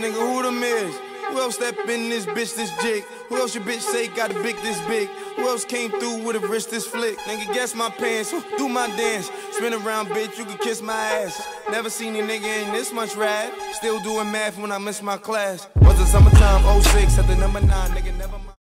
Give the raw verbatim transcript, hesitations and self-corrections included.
nigga, who them is? Who else step in this bitch this jig? Who else your bitch say got a big this big? Who else came through with a wrist this flick? Nigga, guess my pants, do my dance. Spin around, bitch, you can kiss my ass. Never seen a nigga in this much rad. Still doing math when I miss my class. Was it summertime, oh six at the number nine, nigga, never mind.